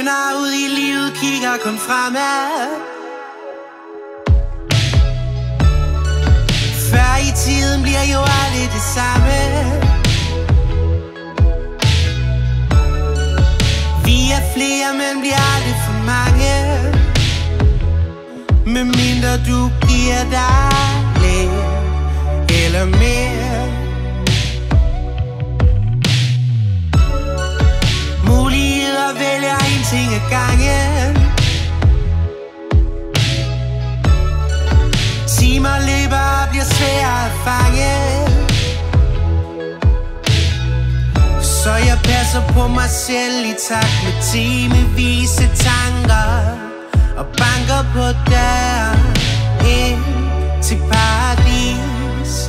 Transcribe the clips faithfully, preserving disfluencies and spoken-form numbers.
snart ud i livet, kigger kun fremad. Før i tiden bliver jo aldrig det samme. Vi er flere, men bliver aldrig for mange. Medmindre du giver dig lidt eller mere. Muligheder vælger en ting ad gangen. Timer løber og bliver svære at fange. Så jeg passer på mig selv i takt med timevise tanker, og banker på døren ind til paradis.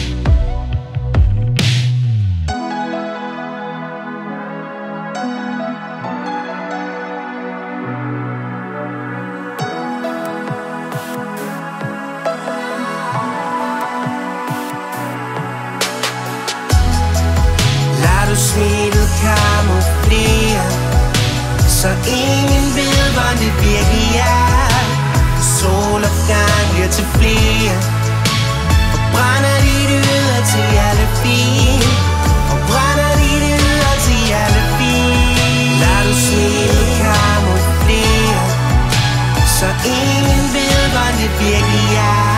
Smilet kamuflere, så ingen ved, hvordan det virkelig er. Solopgang bliver til flere, og brænder dit ydre til alle fine, og brænder dit ydre til alle fine. Lad du smilet kamuflere, så ingen ved, hvordan det virkelig er.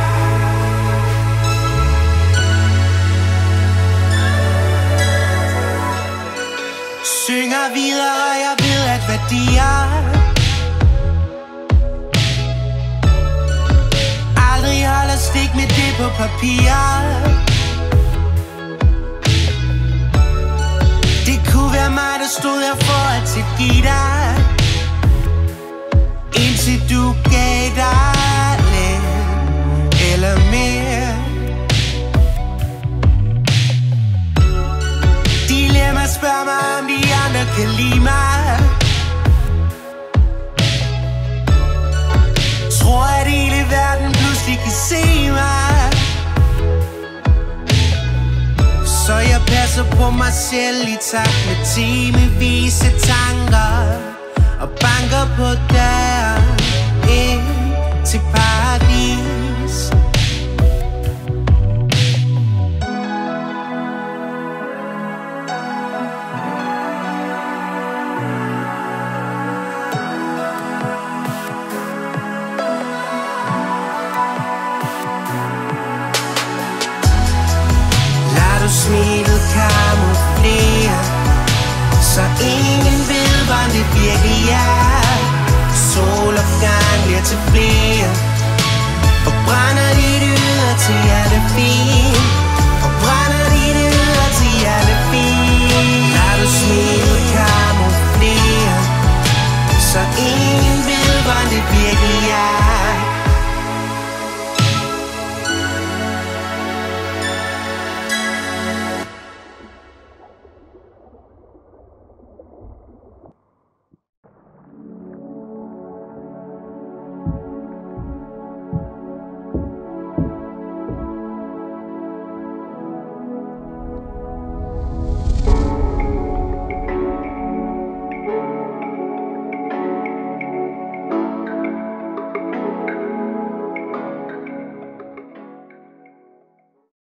Synger videre, og jeg ved, at værdier aldrig holder stik med det på papir. Det kunne være mig, der stod her for at tilgive dig, indtil du gav dig lidt eller mere. Dilemma spørger mig, om de andre kan lide mig. Tror, at hele verden pludselig kan se mig. Så jeg passer på mig selv i takt med timevise tanker, og banker på døren ind til paradis. Smilet kamuflere, så ingen ved, hvordan det virkelig er. Solopgang bliver til flere, og brænder dit ydre til alle fine.